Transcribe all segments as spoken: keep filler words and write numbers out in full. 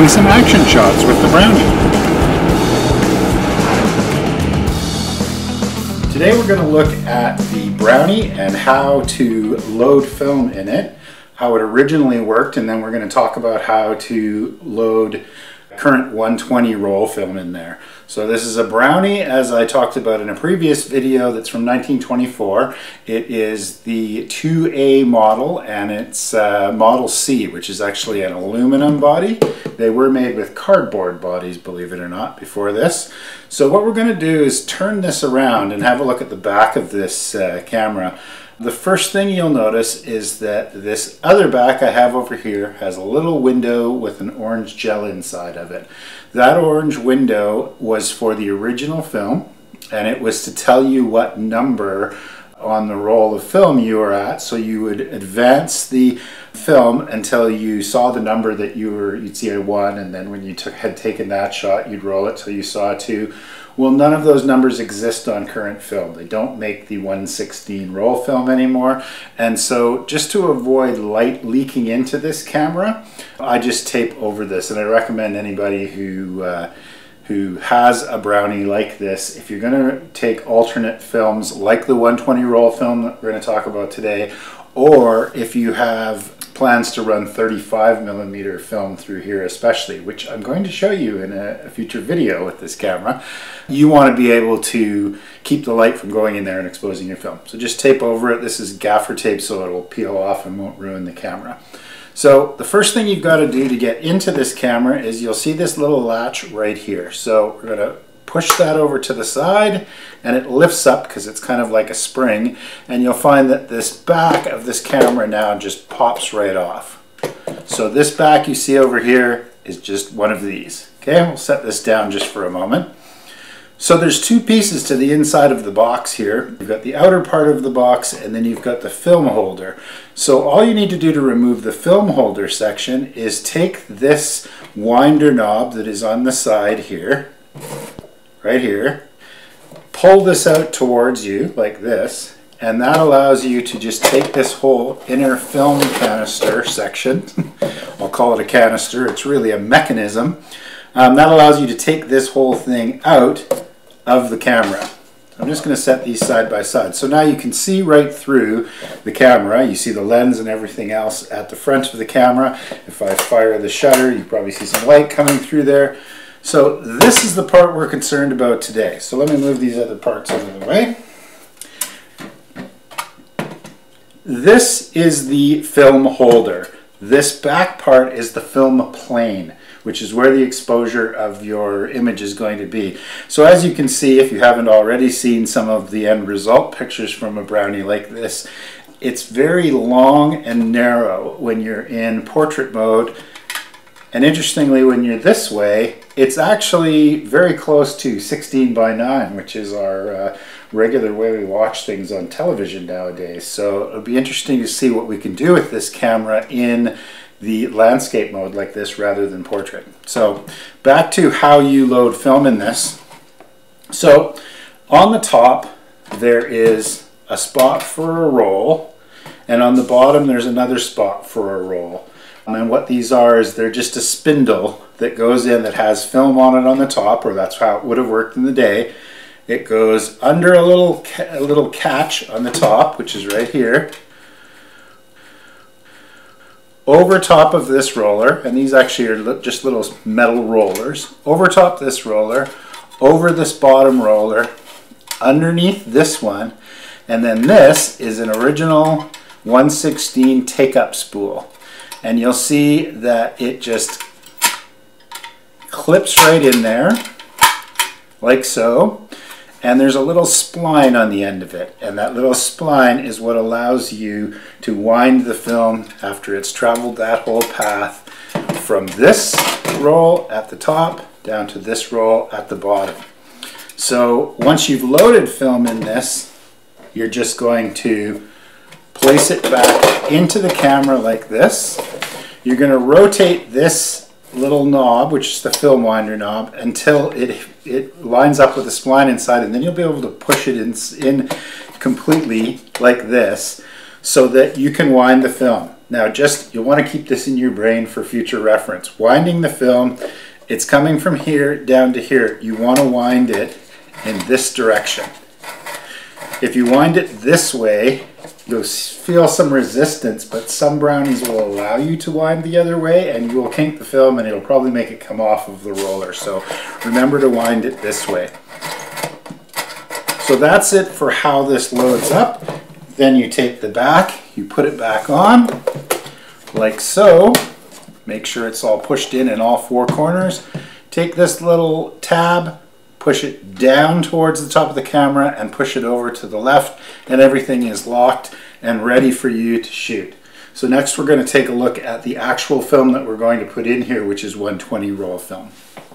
taking some action shots with the Brownie. Today we're going to look at the Brownie and how to load film in it, how it originally worked, and then we're going to talk about how to load current one twenty roll film in there. So this is a Brownie, as I talked about in a previous video, that's from nineteen twenty-four. It is the two A model, and it's uh, Model C, which is actually an aluminum body. They were made with cardboard bodies, believe it or not, before this. So what we're going to do is turn this around and have a look at the back of this uh, camera. The first thing you'll notice is that this other back I have over here has a little window with an orange gel inside of it. That orange window was for the original film, and it was to tell you what number on the roll of film you were at, so you would advance the film until you saw the number that you were, you'd see a one, and then when you took, had taken that shot, you'd roll it till you saw a two. Well, none of those numbers exist on current film. They don't make the one sixteen roll film anymore, and so just to avoid light leaking into this camera, I just tape over this, and I recommend anybody who uh, who has a Brownie like this, if you're going to take alternate films like the one twenty roll film that we're going to talk about today, or if you have plans to run thirty-five millimeter film through here especially, which I'm going to show you in a, a future video with this camera, you want to be able to keep the light from going in there and exposing your film. So just tape over it. This is gaffer tape, so it will peel off and won't ruin the camera. So the first thing you've got to do to get into this camera is you'll see this little latch right here. So we're going to push that over to the side, and it lifts up because it's kind of like a spring, and you'll find that this back of this camera now just pops right off. So this back you see over here is just one of these. Okay, we'll set this down just for a moment. So there's two pieces to the inside of the box here. You've got the outer part of the box, and then you've got the film holder. So all you need to do to remove the film holder section is take this winder knob that is on the side here, right here, pull this out towards you like this, and that allows you to just take this whole inner film canister section, I'll call it a canister, it's really a mechanism, um, that allows you to take this whole thing out of the camera. I'm just going to set these side by side. So now you can see right through the camera. You see the lens and everything else at the front of the camera. If I fire the shutter, you probably see some light coming through there. So this is the part we're concerned about today. So let me move these other parts out of the way. This is the film holder. This back part is the film plane, which is where the exposure of your image is going to be. So as you can see, if you haven't already seen some of the end result pictures from a Brownie like this, it's very long and narrow when you're in portrait mode. And interestingly, when you're this way, it's actually very close to sixteen by nine, which is our uh, regular way we watch things on television nowadays. So it'll be interesting to see what we can do with this camera in the landscape mode like this rather than portrait. So back to how you load film in this. So on the top there is a spot for a roll, and on the bottom there's another spot for a roll. And what these are is they're just a spindle that goes in that has film on it on the top, or that's how it would have worked in the day. It goes under a little, a little catch on the top, which is right here, over top of this roller, and these actually are just little metal rollers, over top this roller, over this bottom roller, underneath this one, and then this is an original one sixteen take-up spool. And you'll see that it just clips right in there, like so. And there's a little spline on the end of it. And that little spline is what allows you to wind the film after it's traveled that whole path from this roll at the top down to this roll at the bottom. So once you've loaded film in this, you're just going to place it back into the camera like this. You're going to rotate this little knob, which is the film winder knob, until it it lines up with the spline inside, and then you'll be able to push it in, in completely like this so that you can wind the film. Now just, you'll want to keep this in your brain for future reference. Winding the film, it's coming from here down to here. You want to wind it in this direction. If you wind it this way, you'll feel some resistance, but some brownies will allow you to wind the other way, and you will kink the film and it'll probably make it come off of the roller. So remember to wind it this way. So that's it for how this loads up. Then you take the back, you put it back on, like so. Make sure it's all pushed in in all four corners. Take this little tab, push it down towards the top of the camera and push it over to the left, and everything is locked and ready for you to shoot. So next we're going to take a look at the actual film that we're going to put in here, which is one twenty roll film.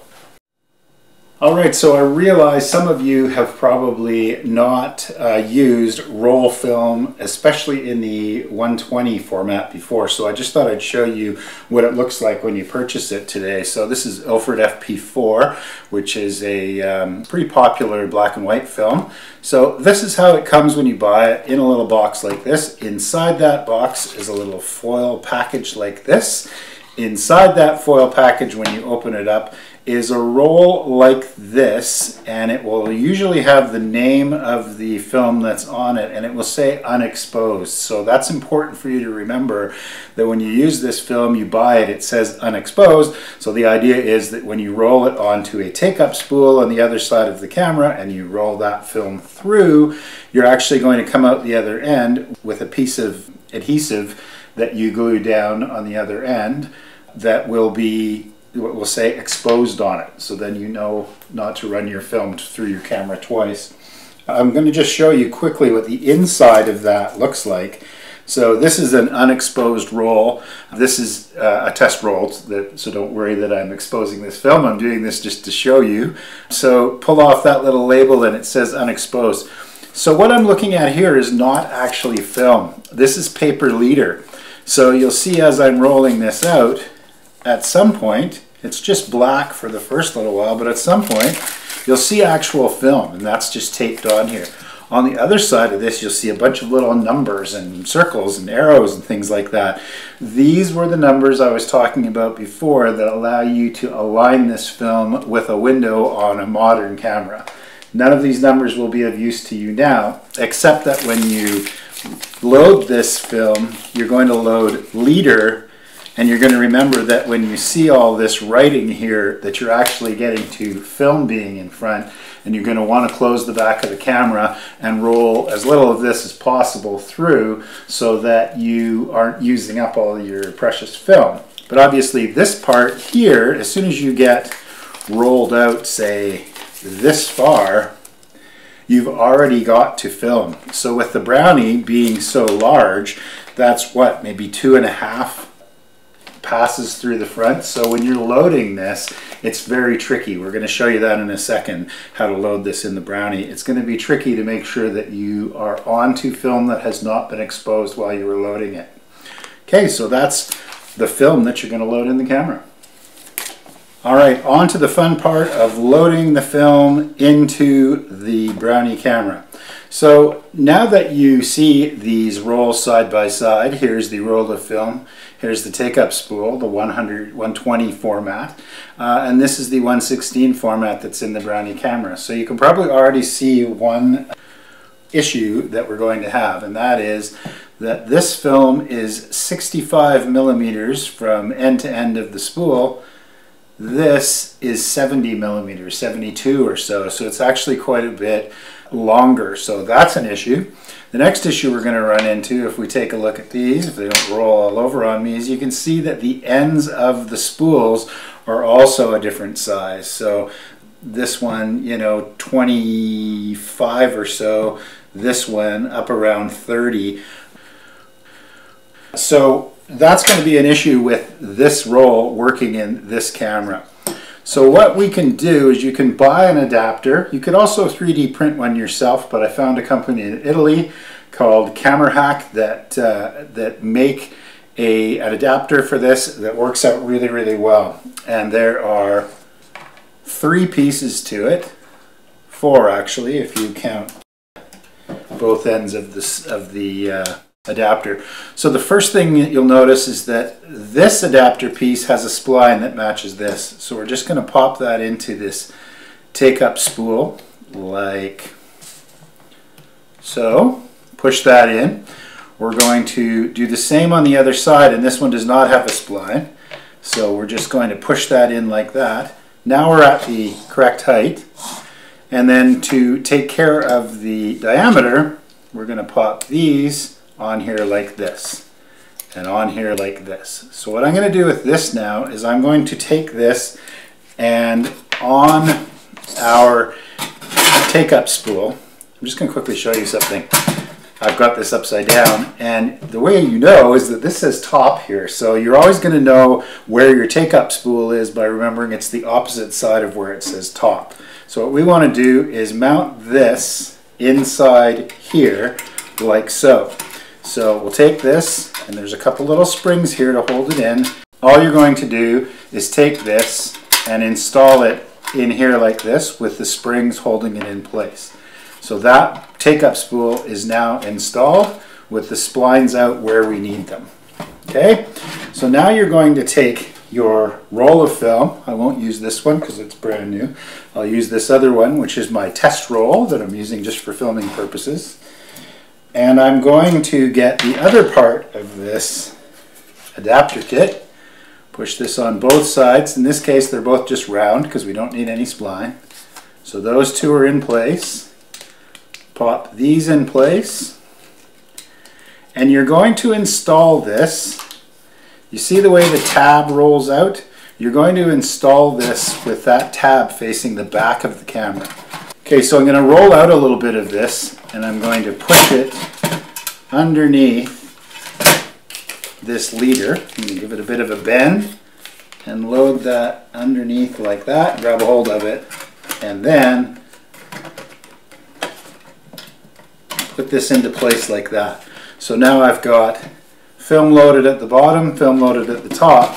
Alright, so I realize some of you have probably not uh, used roll film, especially in the one twenty format before, so I just thought I'd show you what it looks like when you purchase it today. So this is Ilford F P four, which is a um, pretty popular black and white film. So this is how it comes when you buy it, in a little box like this. Inside that box is a little foil package like this. Inside that foil package, when you open it up, is a roll like this, and it will usually have the name of the film that's on it, and it will say unexposed. So that's important for you to remember, that when you use this film, you buy it, it says unexposed. So the idea is that when you roll it onto a take-up spool on the other side of the camera and you roll that film through, you're actually going to come out the other end with a piece of adhesive that you glue down on the other end that will be what will say exposed on it. So then you know not to run your film through your camera twice. I'm going to just show you quickly what the inside of that looks like. So this is an unexposed roll. This is uh, a test roll, that, so don't worry that I'm exposing this film. I'm doing this just to show you. So pull off that little label and it says unexposed. So what I'm looking at here is not actually film. This is paper leader. So you'll see as I'm rolling this out, at some point, it's just black for the first little while, but at some point you'll see actual film, and that's just taped on here. On the other side of this, you'll see a bunch of little numbers and circles and arrows and things like that. These were the numbers I was talking about before that allow you to align this film with a window on a modern camera. None of these numbers will be of use to you now, except that when you load this film, you're going to load leader. And you're going to remember that when you see all this writing here, that you're actually getting to film being in front, and you're going to want to close the back of the camera and roll as little of this as possible through so that you aren't using up all your precious film. But obviously this part here, as soon as you get rolled out, say, this far, you've already got to film. So with the Brownie being so large, that's what, maybe two and a half passes through the front. So when you're loading this, it's very tricky. We're going to show you that in a second, how to load this in the Brownie. It's going to be tricky to make sure that you are onto film that has not been exposed while you were loading it. Okay, so that's the film that you're going to load in the camera. All right, on to the fun part of loading the film into the Brownie camera. So now that you see these rolls side by side, here's the roll of film, here's the take-up spool, the one hundred, one twenty format, uh, and this is the one sixteen format that's in the Brownie camera. So you can probably already see one issue that we're going to have, and that is that this film is sixty-five millimeters from end to end of the spool. This is seventy millimeters, seventy-two or so, so it's actually quite a bit longer, so that's an issue. The next issue we're going to run into, if we take a look at these, if they don't roll all over on me, is you can see that the ends of the spools are also a different size. So this one, you know, twenty-five or so, this one up around thirty. So that's going to be an issue with this roll working in this camera. So what we can do is you can buy an adapter. You could also three D print one yourself, but I found a company in Italy called Camera Hack that uh, that make a an adapter for this that works out really, really well. And there are three pieces to it, four actually, if you count both ends of this of the uh, adapter. So the first thing that you'll notice is that this adapter piece has a spline that matches this. So we're just going to pop that into this take-up spool like so. Push that in. We're going to do the same on the other side, and this one does not have a spline. So we're just going to push that in like that. Now we're at the correct height. And then to take care of the diameter, we're going to pop these on here like this and on here like this. So what I'm going to do with this now is I'm going to take this and on our take-up spool, I'm just going to quickly show you something. I've got this upside down, and the way you know is that this says top here, so you're always going to know where your take-up spool is by remembering it's the opposite side of where it says top. So what we want to do is mount this inside here like so. So we'll take this, and there's a couple little springs here to hold it in. All you're going to do is take this and install it in here like this with the springs holding it in place. So that take-up spool is now installed with the splines out where we need them. Okay, so now you're going to take your roll of film. I won't use this one because it's brand new. I'll use this other one, which is my test roll that I'm using just for filming purposes. And I'm going to get the other part of this adapter kit, push this on both sides. In this case, they're both just round because we don't need any spline. So those two are in place. Pop these in place, and you're going to install this. You see the way the tab rolls out? You're going to install this with that tab facing the back of the camera. Okay, so I'm going to roll out a little bit of this, and I'm going to push it underneath this leader. I'm going to give it a bit of a bend and load that underneath like that, grab a hold of it, and then put this into place like that. So now I've got film loaded at the bottom, film loaded at the top,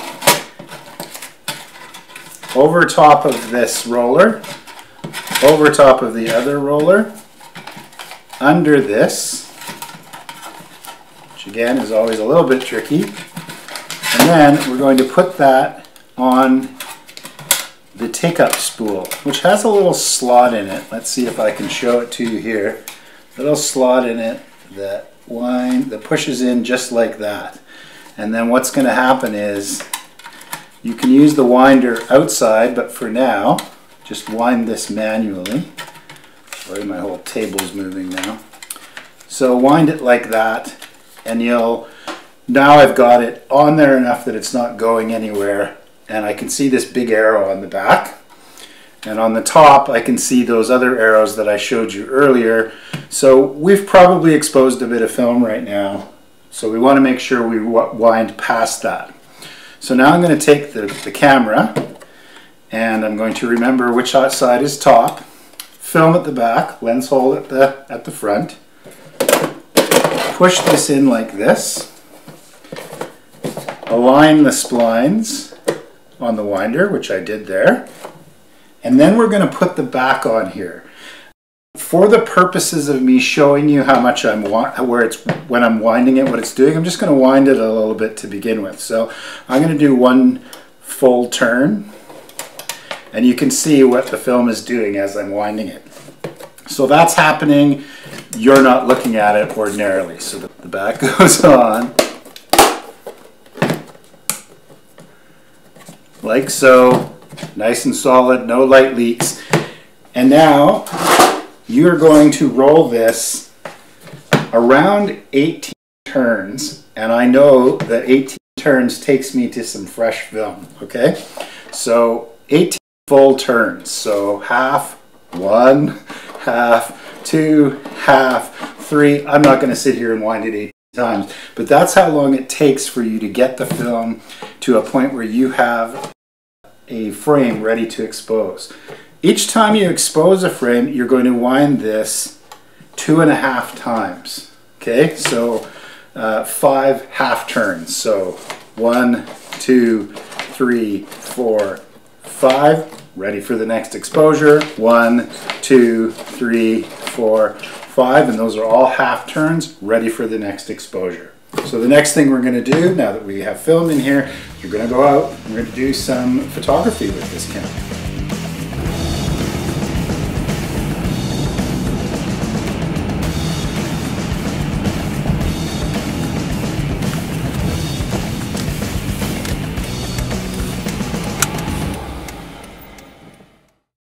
over top of this roller, over top of the other roller, under this, which again is always a little bit tricky, and then we're going to put that on the take-up spool, which has a little slot in it. Let's see if I can show it to you here. Little slot in it that wind that pushes in just like that. And then what's going to happen is you can use the winder outside, but for now just wind this manually. Sorry, my whole table's moving now. So wind it like that, and you'll now I've got it on there enough that it's not going anywhere, and I can see this big arrow on the back. And on the top, I can see those other arrows that I showed you earlier. So we've probably exposed a bit of film right now. So we want to make sure we wind past that. So now I'm going to take the, the camera, and I'm going to remember which side is top. Film at the back, lens hole at the, at the front. Push this in like this. Align the splines on the winder, which I did there. And then we're going to put the back on here. For the purposes of me showing you how much I'm where it's when I'm winding it, what it's doing, I'm just going to wind it a little bit to begin with. So I'm going to do one full turn, and you can see what the film is doing as I'm winding it. So that's happening. You're not looking at it ordinarily. So the, the back goes on like so. Nice and solid, no light leaks. And now you're going to roll this around eighteen turns, and I know that eighteen turns takes me to some fresh film, okay? So eighteen full turns, so half, one, half, two, half, three. I'm not going to sit here and wind it eighteen times, but that's how long it takes for you to get the film to a point where you have a frame ready to expose. Each time you expose a frame, you're going to wind this two and a half times. Okay, so uh, five half turns. So one, two, three, four, five. Ready for the next exposure. One, two, three, four, five, and those are all half turns ready for the next exposure. So the next thing we're going to do, now that we have film in here, we're going to go out and we're going to do some photography with this camera.